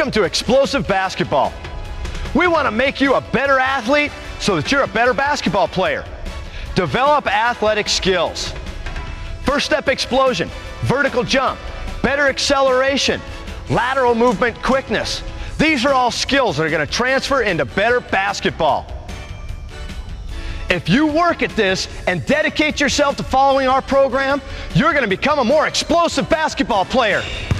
Welcome to Explosive Basketball. We want to make you a better athlete so that you're a better basketball player. Develop athletic skills. First step explosion, vertical jump, better acceleration, lateral movement quickness. These are all skills that are going to transfer into better basketball. If you work at this and dedicate yourself to following our program, you're going to become a more explosive basketball player.